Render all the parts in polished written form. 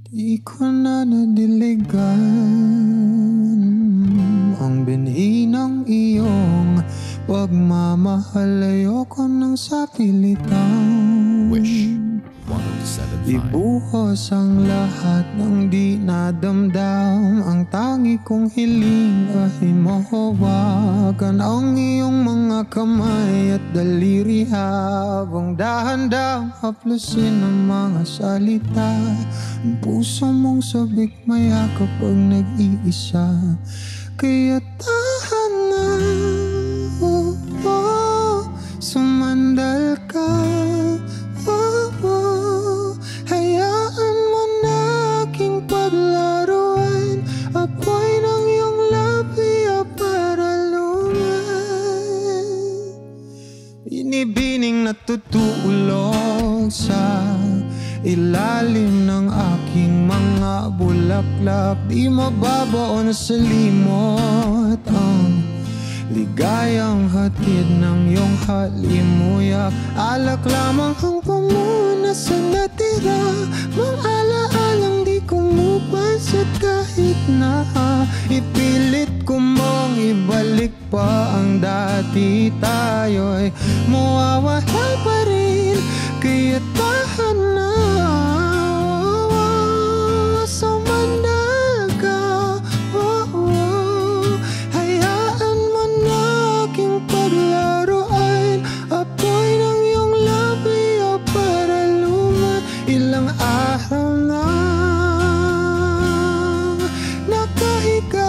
Di ko na nadiligan ang binhi ng iyong pagmamahal. Ayoko nang sapilitan. Wish 107.5. Ibuhos ang lahat ng di nadamdam. Ang tangi kong hiling ay mahawakan ang iyong mga kamay at daliri, habang dahan-dahang haplusin ang mga salita. Ang puso mong sabik maya kapag nag-iisa. Kaya tahan na, sumandal ka. Hayaan mo na aking paglaruan, apoy ng iyong labi para luman. Binibining natutulog sa ilalim ng aking mga bulaklak. Di mababaon sa limot ang ligayang hatid ng iyong halimuyak. Alak lamang ang pamuna sa natira, mga alaalang di kumupansit kahit na ipilit ko mong ibalik pa ang dati. Tayo'y mawawala pa rin, kaya tahan na. Sumandal ka, hayaan mo na aking paglaruan, apoy ng iyong labi para luman. Ilang araw na nakahiga,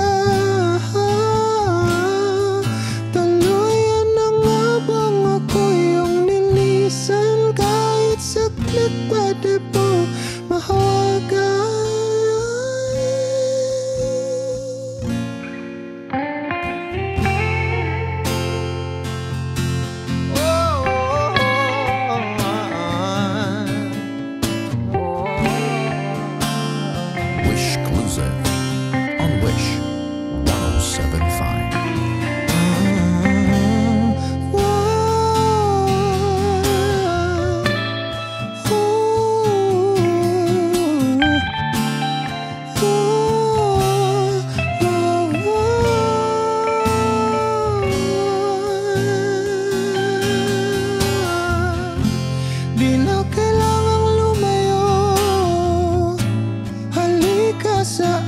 tuluyan na nga bang ako iyong nilisan? Kahit saglit pwede po mahawagan. WISHclusive on Wish 107.5. Di na kailangang lumayo, halika sa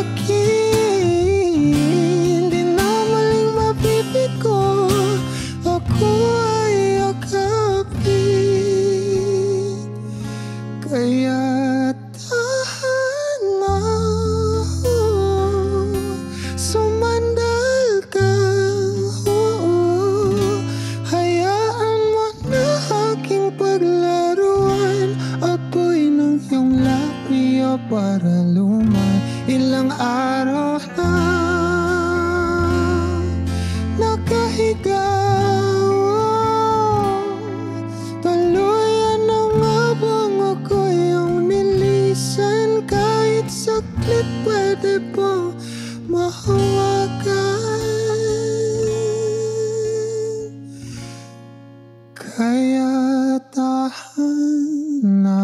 akin. Di na maling mapipit ko, ako ay yakapin. Kaya tahan na, sumandal ka. Hayaan mo na aking paglaruan, apoy ng iyong labi para luman. Ilang araw na nakahiga, tuluyan na nga bang ako iyong nilisan? Kahit saglit pwede po mahawagan. Kaya tahan na.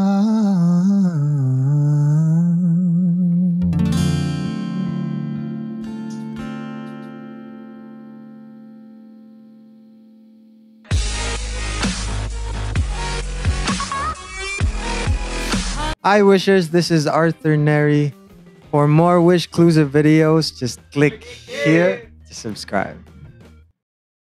Hi Wishers, this is Arthur Nery. For more WISHclusive videos, just click here to subscribe.